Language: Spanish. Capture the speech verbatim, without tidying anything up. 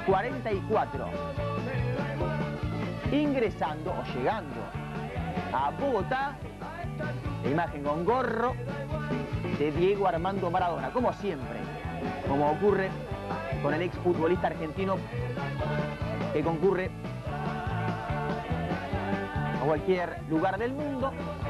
cuarenta y cuatro. Ingresando o llegando a Bogotá, la imagen con gorro de Diego Armando Maradona, como siempre, como ocurre con el exfutbolista argentino que concurre a cualquier lugar del mundo.